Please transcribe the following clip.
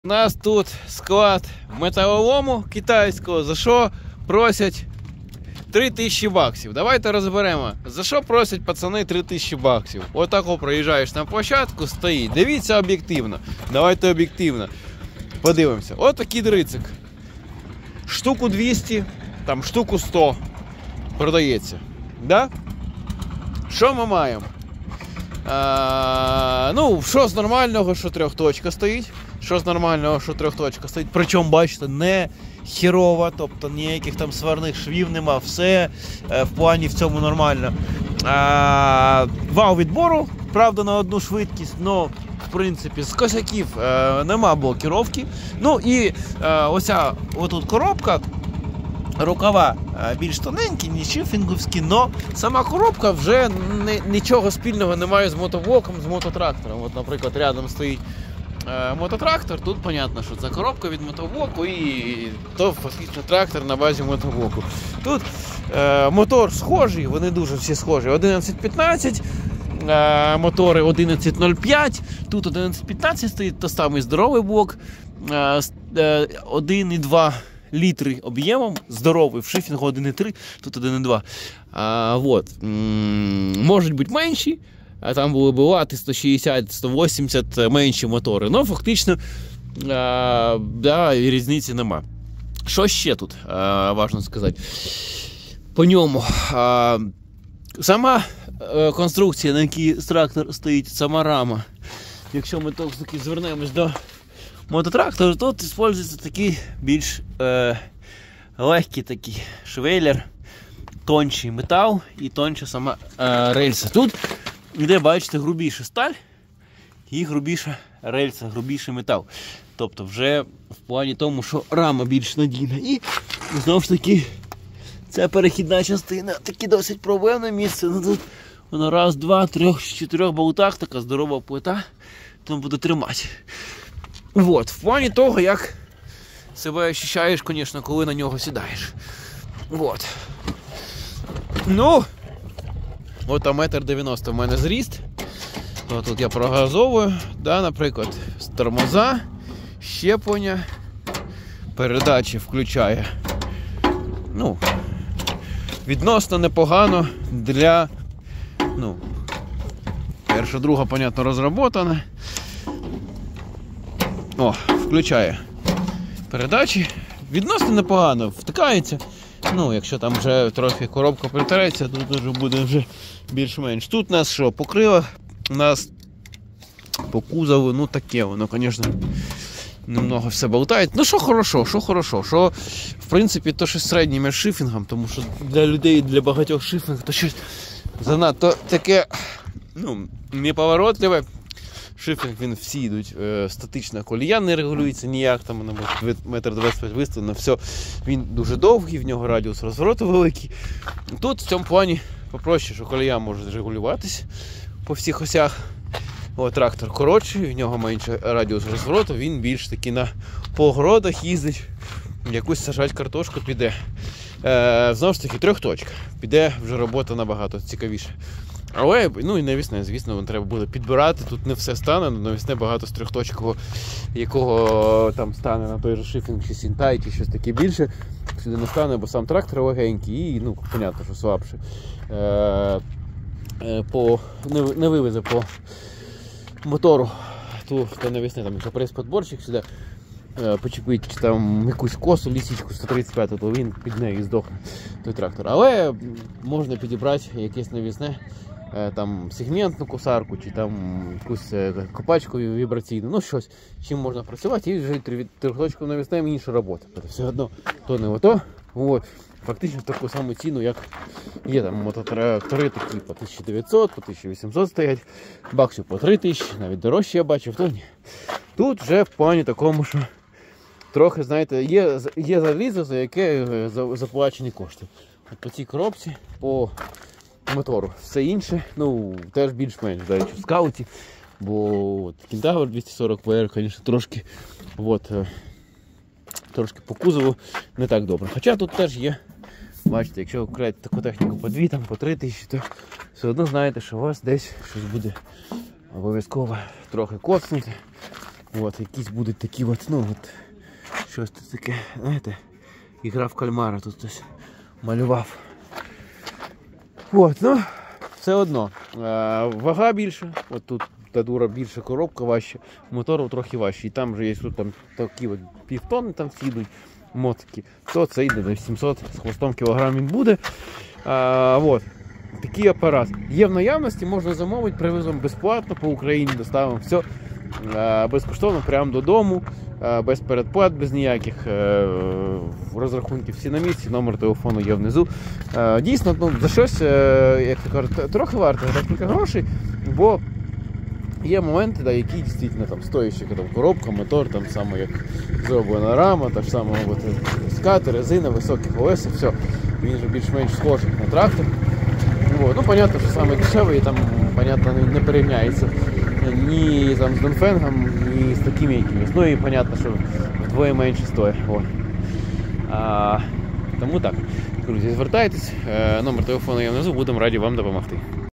У нас тут склад металолому китайського, за що просять 3000 баксів. Давайте розберемо, за що просять пацани 3000 баксів. Отако проїжджаєш на площадку, стоїть. Дивіться об'єктивно. Давайте об'єктивно. Подивимося. Отакий дрицик. Штуку 200, там штуку 100 продається. Да? Що ми маємо? Ну, що з нормального, що трьохточка стоїть. Що з нормального, що трьохточка стоїть. Причому, бачите, не херова, тобто ніяких там сварних швів нема, все в плані в цьому нормально. Вал відбору, правда, на одну швидкість, але, в принципі, з косяків нема блокіровки. Ну і оця отут коробка, рукава більш тоненькі, ніж шифінговські, але сама коробка вже нічого спільного не має з мотоблоком, з мототрактором. От, наприклад, рядом стоїть мототрактор, тут понятно, що це коробка від мотоблоку і то фактично трактор на базі мотоблоку. Тут мотор схожий, вони дуже всі схожі. 1115, мотори 1105, тут 1115 стоїть, то самий здоровий блок, 1,2 літри об'ємом, здоровий, в шифінгу 1,3, тут 1,2. Вот. Можуть бути менші, а там були лати 160-180 менші мотори. Ну, фактично, да, різниці нема. Що ще тут важливо сказати? По ньому. Сама конструкція, на якій трактор стоїть, сама рама. Якщо ми таки звернемось до мототрактора, то тут використовується такий більш легкий такий швейлер, тонший метал і тонша сама рельса. Тут де, бачите, грубіша сталь і грубіша рельса, грубіший метал. Тобто вже в плані тому, що рама більш надійна. І знову ж таки, ця перехідна частина, таке досить проблемне місце. Ну, тут вона раз, два, трьох, чотирьох болтах, така здорова плита, там буде тримати. Вот. В плані того, як себе ощущаєш, звісно, коли на нього сідаєш. Вот. Ну, от 1,90 м в мене зріст. Тут я прогазовую, да, наприклад, тормоза, щеплення, передачі включає. Ну, відносно непогано для, ну, перша, друга, понятно, розроботана. О, включає передачі. Відносно непогано, втикається. Ну, якщо там вже трохи коробка притирається, то вже буде вже більш-менш. Тут у нас що, покрило, у нас по кузову, ну таке воно, звісно, немного все болтає. Ну, що хорошо, що, в принципі, то щось середнє між шифінгом, тому що для людей, для багатьох шифінг, то щось занадто таке, ну, неповоротливе. Шифінг, він всі йдуть статично, колія не регулюється ніяк, там вона може 1,25 м виставлено, все, він дуже довгий, в нього радіус розвороту великий. Тут в цьому плані попроще, що колія може регулюватись по всіх осях. О, трактор коротший, в нього менше радіус розвороту, він більш таки по огородах їздить, якусь сажать картошку піде. Знову ж таки, трьохточка, піде вже робота набагато цікавіше. Але, ну і навісне, звісно, треба буде підбирати, тут не все стане, навісне багато з трьохточкового, якого там стане на той же шифінг, чи сінтай, чи щось таке більше, сюди не стане, бо сам трактор легенький і, ну, понятно, що слабше. Не вивезе по мотору, то навісне, там, якщо прес-подборчик сюди почепить, чи там якусь косу, лісічку 135, то він під нею здохне, той трактор. Але можна підібрати якесь навісне, там сегментну косарку, чи там якусь копачку вібраційну, ну щось, чим можна працювати, і вже трьохточком навіснем інша робота. Все одно то не ото. От. Фактично таку саму ціну, як є там мототрактори такі по 1900, по 1800 стоять, баксів по 3000, навіть дорожче я бачив, то ні. Тут вже в плані такому, що трохи, знаєте, є залізо, за яке заплачені кошти. От по цій коробці, по мотору. Все інше, ну, теж більш-менш, до речі, в скауті, бо Кентавр 240 VR, звісно, трошки по кузову не так добре. Хоча тут теж є, бачите, якщо купляєте таку техніку по 2, там, по 3000, то все одно знаєте, що у вас десь щось буде обов'язково трохи коцнути. От, якісь будуть такі от, ну от, щось тут таке, знаєте, ігра в кальмара тут хтось малював. От, ну, все одно, вага більша, от тут Тадура більша, коробка важча, мотор трохи важчий. І там вже є тут там такі от півтонни там всі йдуть мотики, то це йде до 700 з хвостом кілограм він буде. От. Такий апарат. Є в наявності, можна замовити, привеземо безплатно, по Україні доставимо все безкоштовно, прямо додому, без передплат, без ніяких розрахунків. Всі на місці, номер телефону є внизу. Дійсно, ну, за щось, як то кажуть, трохи варто декілька грошей, бо є моменти, да, які дійсно там стоящі, там коробка, мотор, там саме як зроблена рама, та ж саме скати, резина, високі колеса, все. Він же більш-менш схожий на трактор. Вот. Ну, понятно, що саме дешевий, там, понятно, не порівняється ні там, з Донфенгом, ні з такими якимись. Ну і понятно, що вдвоє менше стоїть. Тому так, друзі, звертайтесь, номер телефону є внизу, будемо раді вам допомогти.